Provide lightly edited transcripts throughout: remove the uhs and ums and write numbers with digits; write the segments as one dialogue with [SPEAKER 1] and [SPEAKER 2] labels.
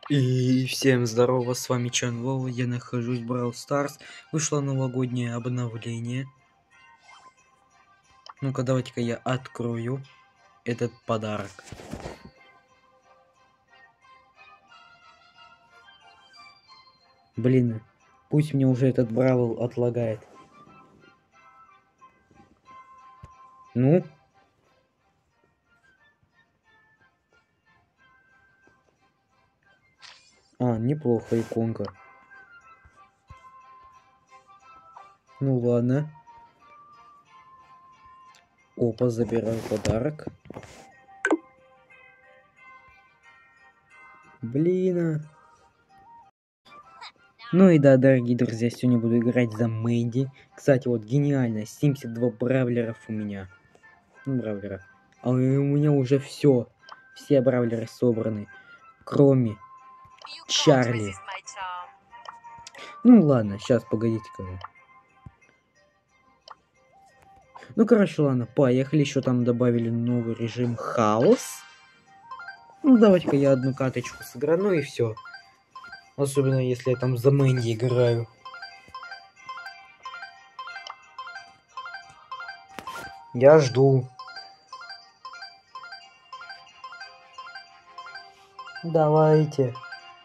[SPEAKER 1] И всем здорово, с вами Чан Вова, я нахожусь в Brawl Stars. Вышло новогоднее обновление. Ну-ка, давайте-ка я открою этот подарок. Блин, пусть мне уже этот Бравл отлагает. Ну? Неплохо, иконка. Ну ладно. Опа, забираю подарок. Блин. Ну и да, дорогие друзья, сегодня буду играть за Мэдди. Кстати, вот гениально, 72 бравлеров у меня. Ну, бравлеров. А у меня уже все бравлеры собраны, кроме Чарли. Ну ладно, сейчас, погодите-ка. Ну, короче, ладно, поехали. Еще там добавили новый режим хаос. Ну, давайте-ка я одну каточку сыграю, ну и все. Особенно, если я там за Мэнди играю. Я жду. Давайте.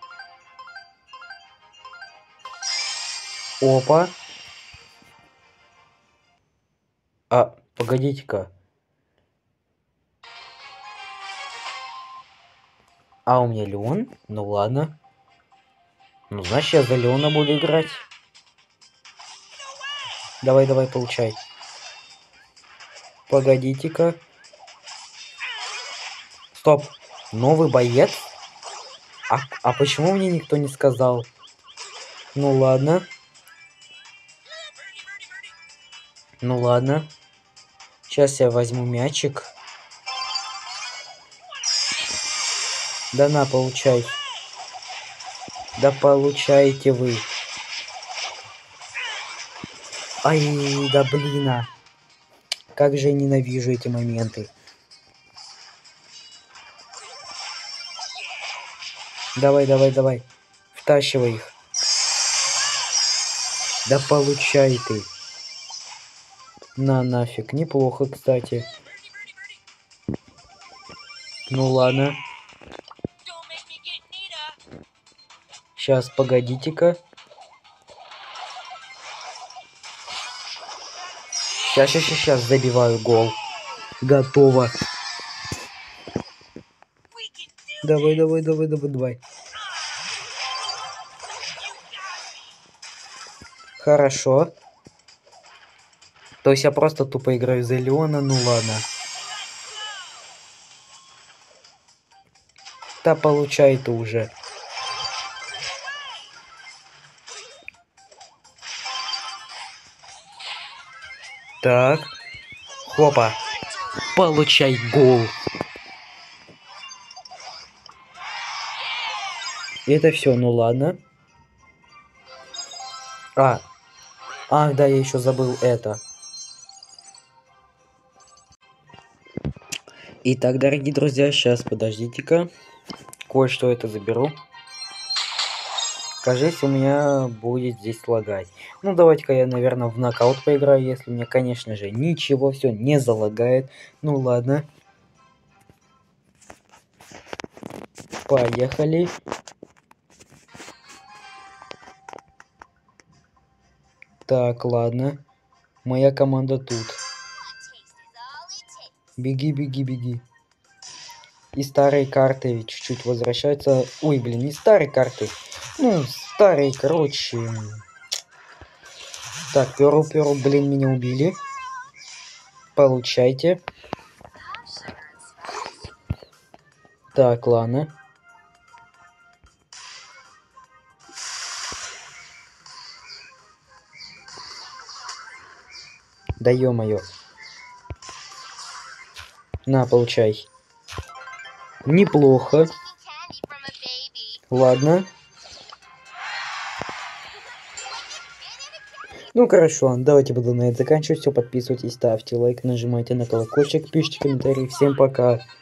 [SPEAKER 1] Опа. Погодите-ка. У меня Леон? Ну ладно. Ну, значит, я за Леона буду играть. Давай, получай. Погодите-ка. Стоп. Новый боец? А почему мне никто не сказал? Ну ладно. Ну ладно. Сейчас я возьму мячик. Да на, получай. Да получаете вы. Ай, да блин. Как же я ненавижу эти моменты. Давай. Втащивай их. Да получай ты. Нафиг. Неплохо, кстати. Ну ладно. Сейчас, погодите-ка. Сейчас забиваю гол. Готово. Давай. Хорошо. То есть я просто тупо играю за Леона, ну ладно. Да получай ты уже. Так. Хопа. Получай гол. Это все, ну ладно. Да, я еще забыл это. Итак, дорогие друзья, сейчас подождите-ка. Кое-что это заберу. Кажется, у меня будет здесь лагать. Ну, давайте-ка я, наверное, в нокаут поиграю, если мне, конечно же, ничего все не залагает. Ну, ладно. Поехали. Так, ладно. Моя команда тут. Беги. И старые карты чуть-чуть возвращаются. Ой, блин, не старые карты. Ну, старые, короче. Так, Перл, блин, меня убили. Получайте. Так, ладно. Да ё-моё. На, получай. Неплохо. Ладно. Ну хорошо, ладно, давайте буду на это заканчивать. Все, подписывайтесь, ставьте лайк, нажимайте на колокольчик, пишите комментарии. Всем пока.